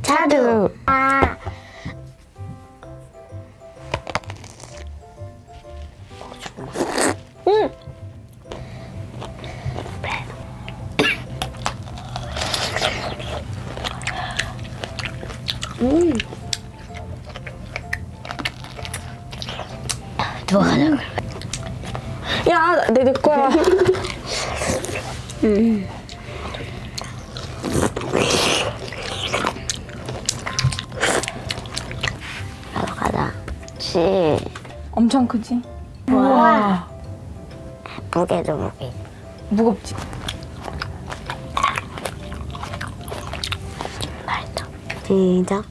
자두. 아. 누가 가자. 야, 내 거야. 나도 가자. 치. 엄청 크지? 와. 무게도 무게. 무겁지? 맛있다. 시작.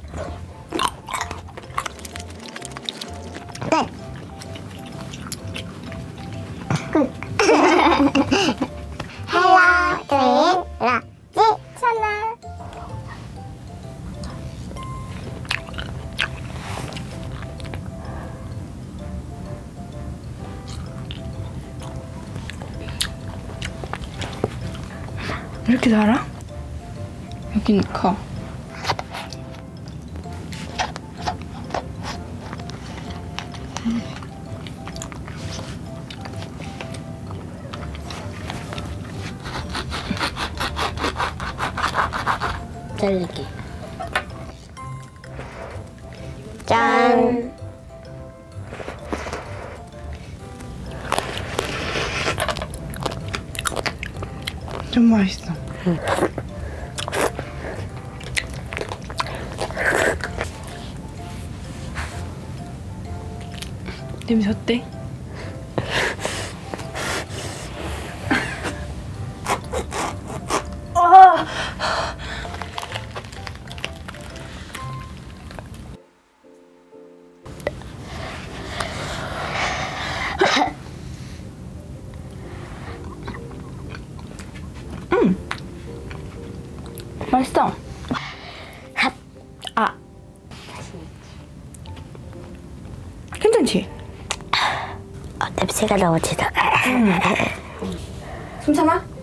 끝. 끝. 헬로 드림 라지 채널. 이렇게 달아? 여긴 커. 잘릴게. 짠. 좀 맛있어. 냄새 어때? 맛있어. 아. 괜찮지? 냄새가 너무 지다. 괜찮아?